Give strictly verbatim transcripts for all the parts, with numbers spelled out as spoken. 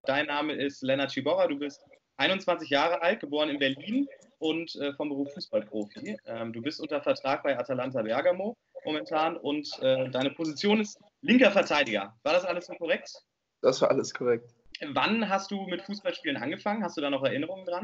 Dein Name ist Lennart Schiborra, du bist einundzwanzig Jahre alt, geboren in Berlin und äh, vom Beruf Fußballprofi. Ähm, du bist unter Vertrag bei Atalanta Bergamo momentan und äh, deine Position ist linker Verteidiger. War das alles so korrekt? Das war alles korrekt. Wann hast du mit Fußballspielen angefangen? Hast du da noch Erinnerungen dran?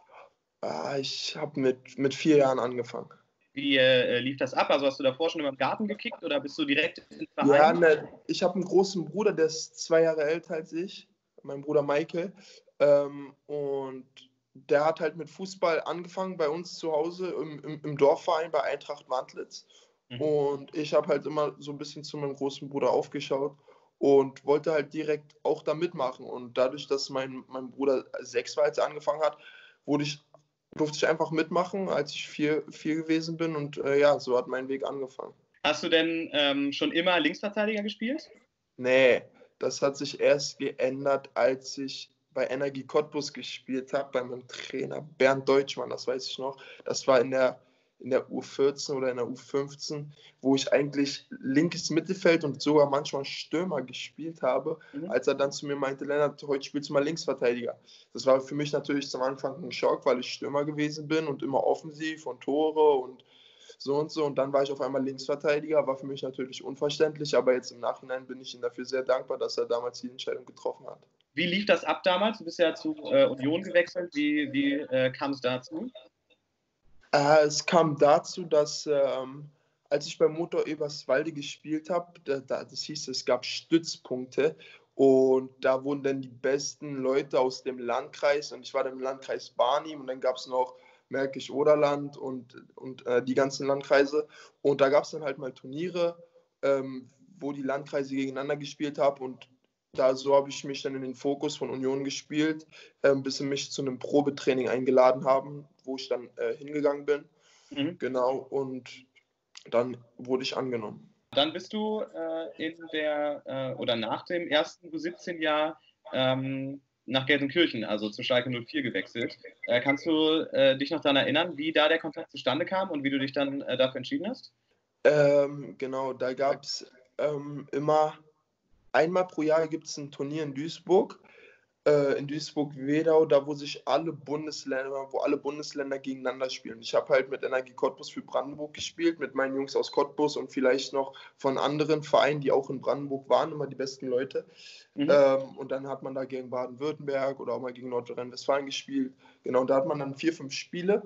Ah, ich habe mit, mit vier Jahren angefangen. Wie äh, lief das ab? Also hast du davor schon immer im Garten gekickt oder bist du direkt in den Ja, Verein? ne, ich habe einen großen Bruder, der ist zwei Jahre älter als ich, mein Bruder Michael. Ähm, und der hat halt mit Fußball angefangen bei uns zu Hause im, im, im Dorfverein bei Eintracht Wandlitz. Mhm. Und ich habe halt immer so ein bisschen zu meinem großen Bruder aufgeschaut und wollte halt direkt auch da mitmachen. Und dadurch, dass mein, mein Bruder sechs war, als er angefangen hat, wurde ich, durfte ich einfach mitmachen, als ich vier, vier gewesen bin. Und äh, ja, so hat mein Weg angefangen. Hast du denn ähm, schon immer Linksverteidiger gespielt? Nee, das hat sich erst geändert, als ich bei Energie Cottbus gespielt habe, bei meinem Trainer Bernd Deutschmann, das weiß ich noch. Das war in der, in der U vierzehn oder in der U fünfzehn, wo ich eigentlich linkes Mittelfeld und sogar manchmal Stürmer gespielt habe, Mhm. als er dann zu mir meinte, Lennart, heute spielst du mal Linksverteidiger. Das war für mich natürlich zum Anfang ein Schock, weil ich Stürmer gewesen bin und immer offensiv und Tore und so und so. Und dann war ich auf einmal Linksverteidiger, war für mich natürlich unverständlich, aber jetzt im Nachhinein bin ich ihm dafür sehr dankbar, dass er damals die Entscheidung getroffen hat. Wie lief das ab damals? Du bist ja zu äh, Union gewechselt. Wie, wie äh, kam es dazu? Äh, es kam dazu, dass ähm, als ich bei Motor Eberswalde gespielt habe, da, da, das hieß, es gab Stützpunkte und da wurden dann die besten Leute aus dem Landkreis und ich war dann im Landkreis Barnim und dann gab es noch Märkisch-Oderland und, und äh, die ganzen Landkreise und da gab es dann halt mal Turniere, ähm, wo die Landkreise gegeneinander gespielt haben und da so habe ich mich dann in den Fokus von Union gespielt, ähm, bis sie mich zu einem Probetraining eingeladen haben, wo ich dann äh, hingegangen bin. Mhm. Genau, und dann wurde ich angenommen. Dann bist du äh, in der äh, oder nach dem ersten U siebzehn-Jahr ähm, nach Gelsenkirchen, also zu Schalke null vier gewechselt. Äh, kannst du äh, dich noch daran erinnern, wie da der Kontakt zustande kam und wie du dich dann äh, dafür entschieden hast? Ähm, genau, da gab es ähm, immer, einmal pro Jahr gibt es ein Turnier in Duisburg, äh, in Duisburg-Wedau, da wo sich alle Bundesländer, wo alle Bundesländer gegeneinander spielen. Ich habe halt mit Energie Cottbus für Brandenburg gespielt, mit meinen Jungs aus Cottbus und vielleicht noch von anderen Vereinen, die auch in Brandenburg waren, immer die besten Leute. Mhm. Ähm, und dann hat man da gegen Baden-Württemberg oder auch mal gegen Nordrhein-Westfalen gespielt. Genau, und da hat man dann vier, fünf Spiele.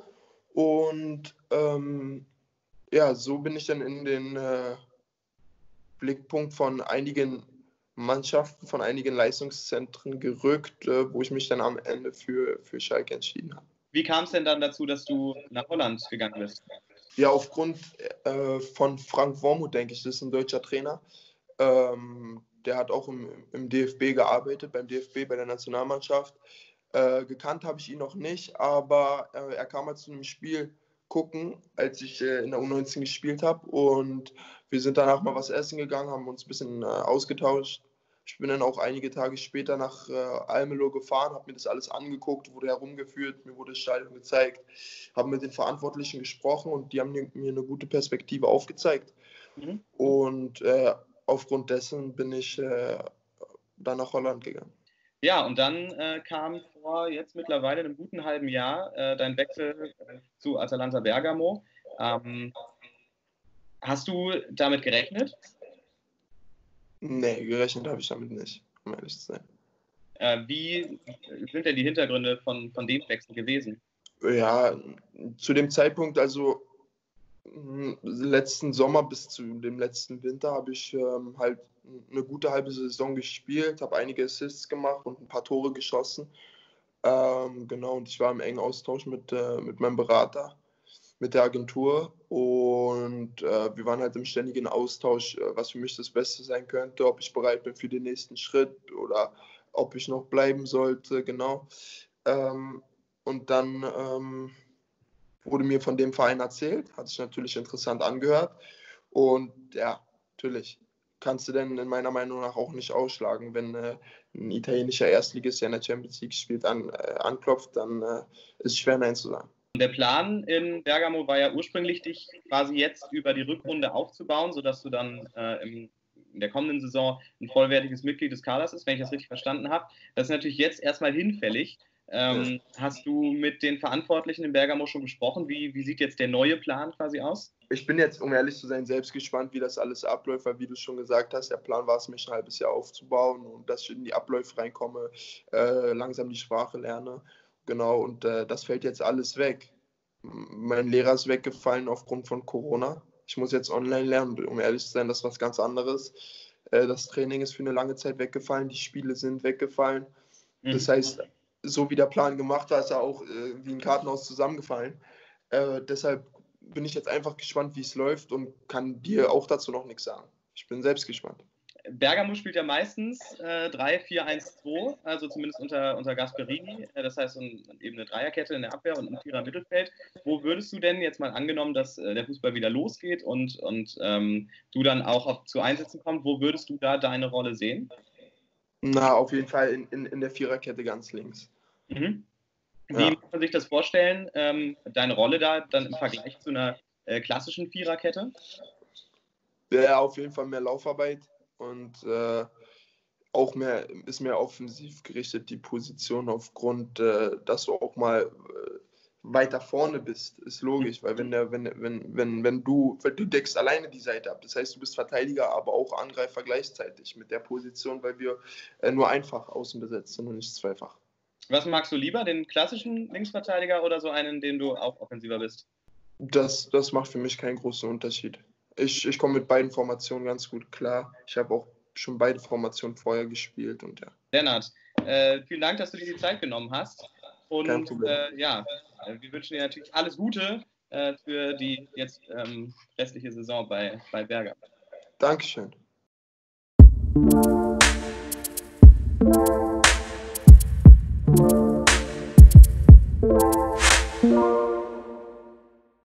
Und ähm, ja, so bin ich dann in den äh, Blickpunkt von einigen Mannschaften, von einigen Leistungszentren gerückt, äh, wo ich mich dann am Ende für, für Schalke entschieden habe. Wie kam es denn dann dazu, dass du nach Holland gegangen bist? Ja, aufgrund äh, von Frank Wormuth, denke ich, das ist ein deutscher Trainer. Ähm, der hat auch im, im D F B gearbeitet, beim D F B, bei der Nationalmannschaft. Äh, gekannt habe ich ihn noch nicht, aber äh, er kam mal zu einem Spiel gucken, als ich äh, in der U neunzehn gespielt habe. Und wir sind danach mal was essen gegangen, haben uns ein bisschen äh, ausgetauscht. Ich bin dann auch einige Tage später nach äh, Almelo gefahren, habe mir das alles angeguckt, wurde herumgeführt, mir wurde das Stadion gezeigt, habe mit den Verantwortlichen gesprochen und die haben mir eine gute Perspektive aufgezeigt. Mhm. Und äh, aufgrund dessen bin ich äh, dann nach Holland gegangen. Ja, und dann äh, kam vor jetzt mittlerweile einem guten halben Jahr äh, dein Wechsel äh, zu Atalanta Bergamo. Ähm, hast du damit gerechnet? Nee, gerechnet habe ich damit nicht, um ehrlich zu sein. Äh, wie sind denn die Hintergründe von, von dem Wechsel gewesen? Ja, zu dem Zeitpunkt, also mh, letzten Sommer bis zu dem letzten Winter, habe ich ähm, halt eine gute halbe Saison gespielt, habe einige Assists gemacht und ein paar Tore geschossen. Ähm, genau, und ich war im engen Austausch mit, äh, mit meinem Berater, mit der Agentur und äh, wir waren halt im ständigen Austausch, äh, was für mich das Beste sein könnte, ob ich bereit bin für den nächsten Schritt oder ob ich noch bleiben sollte, genau. Ähm, und dann ähm, wurde mir von dem Verein erzählt, hat sich natürlich interessant angehört und ja, natürlich kannst du denn in meiner Meinung nach auch nicht ausschlagen, wenn äh, ein italienischer Erstligist, der in der Champions League spielt, an, äh, anklopft, dann äh, ist es schwer Nein zu sagen. Der Plan in Bergamo war ja ursprünglich, dich quasi jetzt über die Rückrunde aufzubauen, sodass du dann äh, im in der kommenden Saison ein vollwertiges Mitglied des Kaders ist, wenn ich das richtig verstanden habe. Das ist natürlich jetzt erstmal hinfällig. Ähm, ja. Hast du mit den Verantwortlichen in Bergamo schon gesprochen? Wie, wie sieht jetzt der neue Plan quasi aus? Ich bin jetzt, um ehrlich zu sein, selbst gespannt, wie das alles abläuft, weil wie du schon gesagt hast, der Plan war es, mich ein halbes Jahr aufzubauen und dass ich in die Abläufe reinkomme, äh, langsam die Sprache lerne. Genau, und äh, das fällt jetzt alles weg. Mein Lehrer ist weggefallen aufgrund von Corona. Ich muss jetzt online lernen, um ehrlich zu sein, das ist was ganz anderes. Äh, das Training ist für eine lange Zeit weggefallen, die Spiele sind weggefallen. Mhm. Das heißt, so wie der Plan gemacht war, ist er auch äh, wie ein Kartenhaus zusammengefallen. Äh, deshalb bin ich jetzt einfach gespannt, wie es läuft und kann dir auch dazu noch nichts sagen. Ich bin selbst gespannt. Bergamo spielt ja meistens äh, drei vier eins zwei, also zumindest unter, unter Gasperini. Äh, das heißt ein, eben eine Dreierkette in der Abwehr und ein Vierer im Mittelfeld. Wo würdest du denn jetzt mal angenommen, dass äh, der Fußball wieder losgeht und, und ähm, du dann auch auf, zu Einsätzen kommst, wo würdest du da deine Rolle sehen? Na, auf jeden Fall in, in, in der Viererkette ganz links. Mhm. Wie ja. muss man sich das vorstellen, ähm, deine Rolle da dann im Vergleich zu einer äh, klassischen Viererkette? Ja, auf jeden Fall mehr Laufarbeit und äh, auch mehr, ist mehr offensiv gerichtet, die Position, aufgrund, äh, dass du auch mal äh, weiter vorne bist, ist logisch, weil wenn, der, wenn, wenn, wenn, wenn du, wenn du deckst alleine die Seite ab, das heißt, du bist Verteidiger, aber auch Angreifer gleichzeitig mit der Position, weil wir äh, nur einfach außen besetzt sind und nicht zweifach. Was magst du lieber, den klassischen Linksverteidiger oder so einen, den du auch offensiver bist? Das, das macht für mich keinen großen Unterschied. Ich, ich komme mit beiden Formationen ganz gut klar. Ich habe auch schon beide Formationen vorher gespielt und ja. Lennart, äh, vielen Dank, dass du dir die Zeit genommen hast. Und Kein Problem. Äh, ja, wir wünschen dir natürlich alles Gute äh, für die jetzt ähm, restliche Saison bei, bei Bergamo. Dankeschön.